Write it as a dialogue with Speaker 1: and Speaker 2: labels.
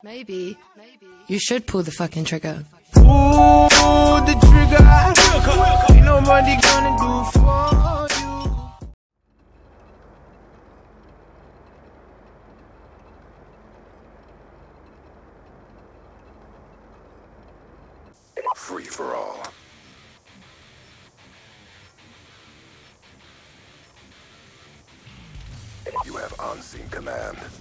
Speaker 1: Maybe you should pull the fucking trigger.
Speaker 2: Pull the trigger. Ain't nobody gonna do for you.
Speaker 3: Free for all. You have on-scene command.